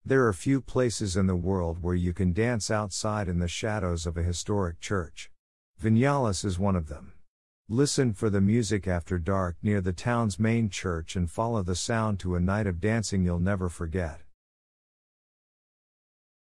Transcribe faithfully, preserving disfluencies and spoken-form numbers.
There are few places in the world where you can dance outside in the shadows of a historic church. Vinales is one of them. Listen for the music after dark near the town's main church and follow the sound to a night of dancing you'll never forget.